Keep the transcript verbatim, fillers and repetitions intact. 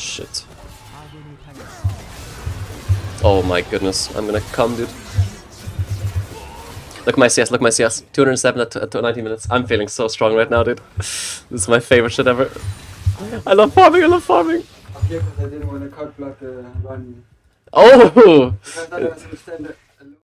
Shit. Oh my goodness, I'm gonna come, dude. Look at my C S, look at my C S. two hundred seven at, at ninety minutes. I'm feeling so strong right now, dude. This is my favorite shit ever. I love farming, I love farming. Up here because I didn't want to cut block the run. Oh! Because I thought I was going to stand there.